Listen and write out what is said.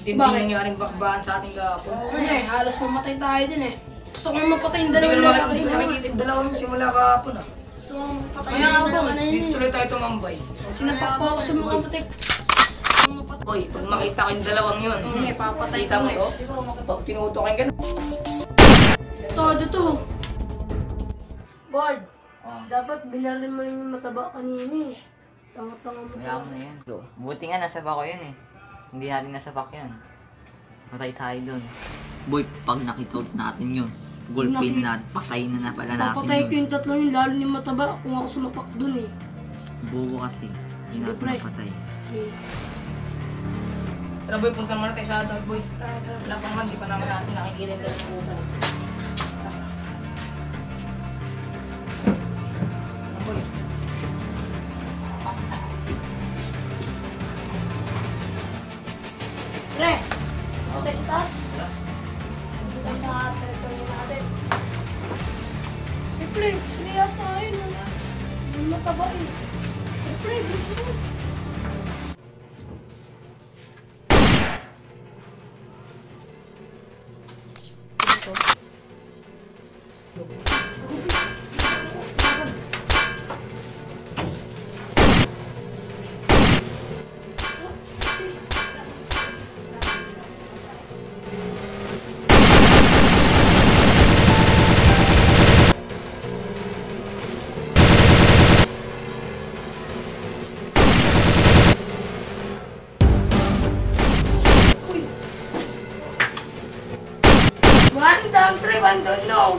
Hindi nangyaring bakbahan sa ating gapon. Halos mamatay tayo din eh. Gusto ko mapatay yung Hindi dalawa. ko nakikita yung dalawang simula kahapon ah. Gusto ko mapatay yung dalawa na yun. Dito tuloy tayo tumambay. Sinapak po ako sa mga putik. Uy, pag makita ko yung dalawang yun, Papatay kita mo to. Pag tinutukin ka na. Todo to. Board. Dapat binaril mo yung mataba kanina eh. Tanga-tanga mo. Kaya ako na yun. Buti nga nasa bako yun eh. Hindi natin nasa bak yun. Matay tayo dun. Boy, pag nakita ulit natin yun, gulpin na, patay na pala natin papatay ko yun. yung tatlo yun, lalo yung mataba kung ako sumapak dun eh. Bubo kasi. Hindi natin napatay. Tara boy, punta naman tayo sa dog boy. Wala pa naman, di pa naman natin nakikita yung dalawang bukan. Boy. Pre! Punta tayo sa taas. Punta tayo sa teritoryo natin. Eh pre, siniya tayo na. Yung mataba eh. Eh pre, gusto mo. One down, three, one down, no!